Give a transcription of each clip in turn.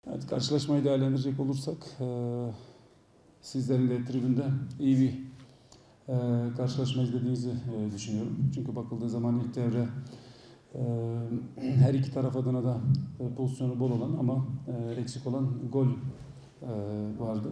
Evet, karşılaşmayı değerlendirecek olursak sizlerin de tribünde iyi bir karşılaşma izlediğinizi düşünüyorum. Çünkü bakıldığı zaman ilk devre her iki taraf adına da pozisyonu bol olan ama eksik olan gol vardı.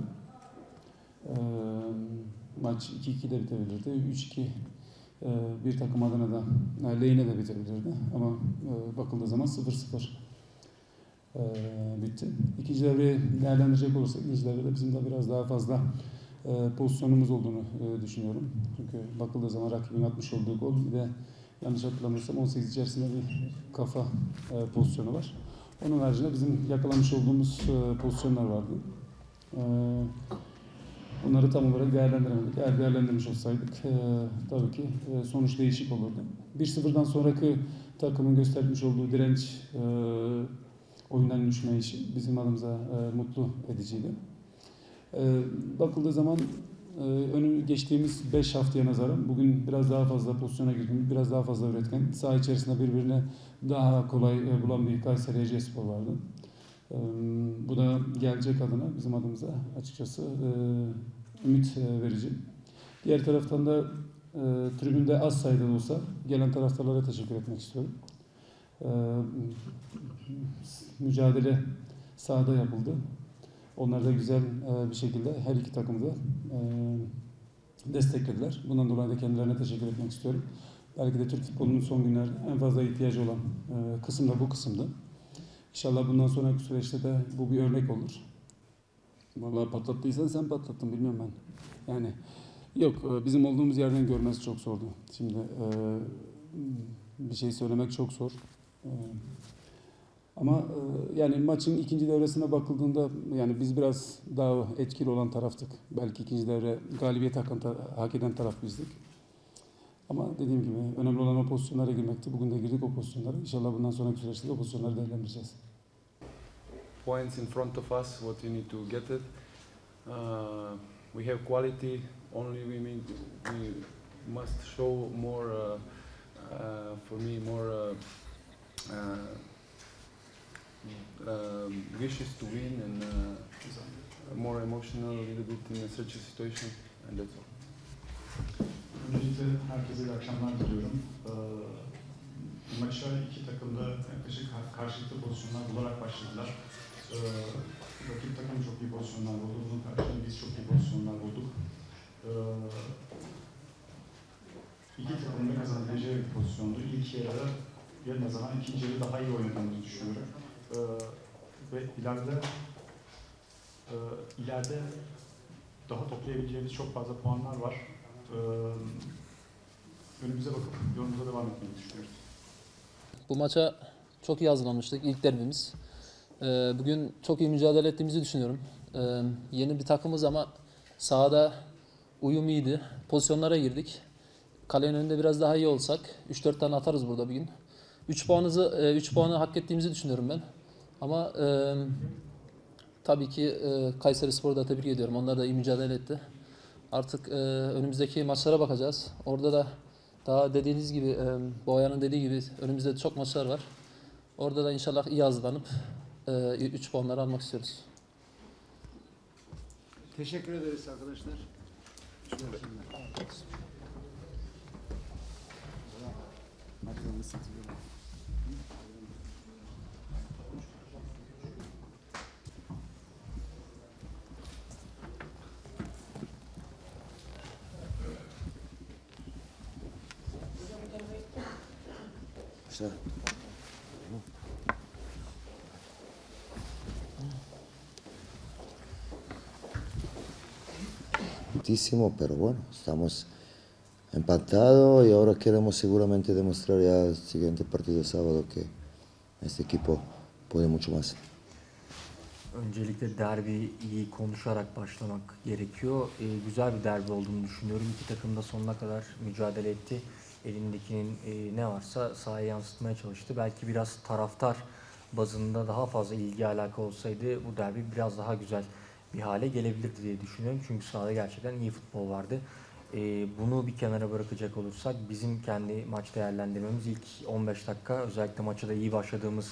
Maç 2-2 de bitebilirdi. 3-2 bir takım adına da lehine de bitebilirdi. Ama bakıldığı zaman 0-0 bitti. İkinci devreyi değerlendirecek olursak ikinci devrede bizim de biraz daha fazla pozisyonumuz olduğunu düşünüyorum. Çünkü bakıldığı zaman rakibin atmış olduğu gol bir de yanlış hatırlamıyorsam 18 içerisinde bir kafa pozisyonu var. Onun haricinde bizim yakalamış olduğumuz pozisyonlar vardı. Bunları tam olarak değerlendiremedik. Eğer değerlendirmiş olsaydık tabii ki sonuç değişik olurdu. 1-0'dan sonraki takımın göstermiş olduğu direnç, oyundan düşme işi bizim adımıza mutlu ediciydi. Bakıldığı zaman geçtiğimiz 5 haftaya nazaran bugün biraz daha fazla pozisyona girdiğimiz, biraz daha fazla üretken, saha içerisinde birbirine daha kolay bulan bir Kayseri Ecespor vardı. Bu da gelecek adına bizim adımıza açıkçası ümit verici. Diğer taraftan da tribünde az sayıda olsa gelen taraftarlara teşekkür etmek istiyorum. Mücadele sahada yapıldı. Onlar da güzel bir şekilde her iki takımı da desteklediler. Bundan dolayı da kendilerine teşekkür etmek istiyorum. Belki de Türk futbolunun son günlerde en fazla ihtiyacı olan kısım da bu kısımdı. İnşallah bundan sonraki süreçte de bu bir örnek olur. Vallahi patlattıysan sen patlattın, bilmiyorum ben. Yani yok, bizim olduğumuz yerden görmesi çok zordu. Şimdi bir şey söylemek çok zor. Ama yani maçın ikinci devresine bakıldığında yani biz biraz daha etkili olan taraftık. Belki ikinci devre galibiyet hak eden taraf bizdik. Ama dediğim gibi önemli olan o pozisyonlara girmekti. Bugün de girdik o pozisyonlara. İnşallah bundan sonraki süreçte de o pozisyonları değerlendireceğiz. Points in front of us, what we need to get it. We have quality. Only we must show more. For me, more wishes to win and more emotional a little bit in such a situation, and that's all. Öncelikle herkese iyi akşamlar diliyorum. Maça iki takım da yaklaşık karşılıklı pozisyonlar bularak başladılar. Rakip takım çok iyi pozisyonlar buldu. Bunun karşılığında biz çok iyi pozisyonlar bulduk. İki takımın da kazanabileceği bir pozisyondu. İlk yarıya nazaran ikinci yarı daha iyi oynadığımızı düşünüyorum. Ve ileride daha toplayabileceğimiz çok fazla puanlar var. Önümüze bakıp yolumuza devam etmeyi düşünüyoruz. Bu maça çok iyi hazırlanmıştık. İlk derbimiz. Bugün çok iyi mücadele ettiğimizi düşünüyorum. Yeni bir takımız ama sahada uyum iyiydi. Pozisyonlara girdik. Kalenin önünde biraz daha iyi olsak 3-4 tane atarız burada bugün. 3 puanı hak ettiğimizi düşünüyorum ben. Ama tabii ki Kayserispor'u da tebrik ediyorum. Onlar da iyi mücadele etti. Artık önümüzdeki maçlara bakacağız. Orada da daha dediğiniz gibi, Boğaya'nın dediği gibi önümüzde çok maçlar var. Orada da inşallah iyi hazırlanıp 3 puanları almak istiyoruz. Teşekkür ederiz arkadaşlar. Pero bueno, estamos empatados y ahora queremos seguramente demostrar ya el siguiente partido de sábado que este equipo puede mucho más. Öncelikle derbiyi konuşarak başlamak gerekiyor. Güzel bir derbi olduğunu düşünüyorum. İki takım da sonuna kadar mücadele etti. Elindekinin ne varsa sahaya yansıtmaya çalıştı. Belki biraz taraftar bazında daha fazla ilgi alaka olsaydı bu derbi biraz daha güzel bir hale gelebilirdi diye düşünüyorum. Çünkü sahada gerçekten iyi futbol vardı. Bunu bir kenara bırakacak olursak bizim kendi maç değerlendirmemiz ilk 15 dakika özellikle maça da iyi başladığımız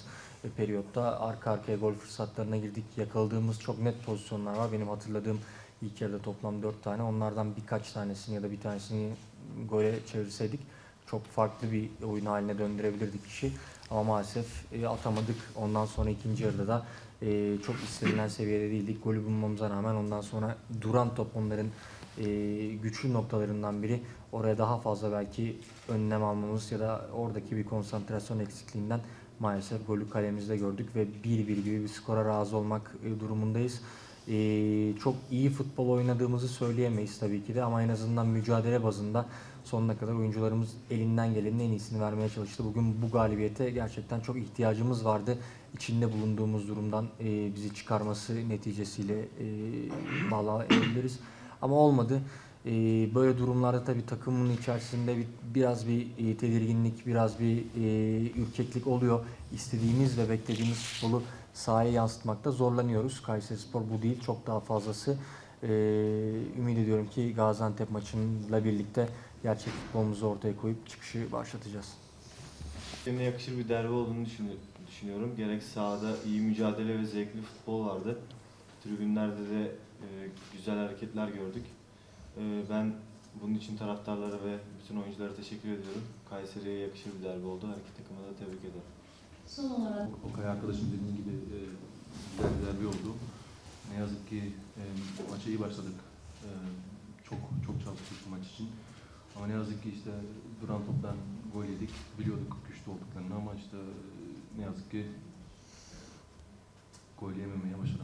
periyotta arka arkaya gol fırsatlarına girdik. Yakaladığımız çok net pozisyonlar var. Benim hatırladığım ilk yarıda toplam 4 tane. Onlardan birkaç tanesini ya da bir tanesini gole çevirseydik çok farklı bir oyun haline döndürebilirdik işi. Ama maalesef atamadık. Ondan sonra ikinci yarıda da çok istenilen seviyede değildik. Golü bulmamıza rağmen ondan sonra duran top onların güçlü noktalarından biri. Oraya daha fazla belki önlem almamız ya da oradaki bir konsantrasyon eksikliğinden maalesef golü kalemizde gördük ve 1-1 gibi bir skora razı olmak durumundayız. Çok iyi futbol oynadığımızı söyleyemeyiz tabii ki de ama en azından mücadele bazında sonuna kadar oyuncularımız elinden gelenin en iyisini vermeye çalıştı. Bugün bu galibiyete gerçekten çok ihtiyacımız vardı. İçinde bulunduğumuz durumdan bizi çıkarması neticesiyle bağlayabiliriz. Ama olmadı. Böyle durumlarda tabii takımın içerisinde biraz bir tedirginlik, biraz bir ürkeklik oluyor. İstediğimiz ve beklediğimiz futbolu sahaya yansıtmakta zorlanıyoruz. Kayserispor bu değil, çok daha fazlası. Ümit ediyorum ki Gaziantep maçıyla birlikte gerçek futbolumuzu ortaya koyup çıkışı başlatacağız. Kendine yakışır bir derbi olduğunu düşünüyorum. Gerek sahada iyi mücadele ve zevkli futbol vardı. Tribünlerde de güzel hareketler gördük. Ben bunun için taraftarlara ve bütün oyunculara teşekkür ediyorum. Kayseri'ye yakışır bir derbi oldu. Her iki takıma da tebrik ederim. Son olarak Okay arkadaşım dediğim gibi güzel bir derbi oldu. Ne yazık ki maça iyi başladık. Çok çalıştık bu maç için. Ama ne yazık ki işte duran toptan gol yedik. Biliyorduk güçlü olduklarını ama işte ne yazık ki gol yememeye başaramadık.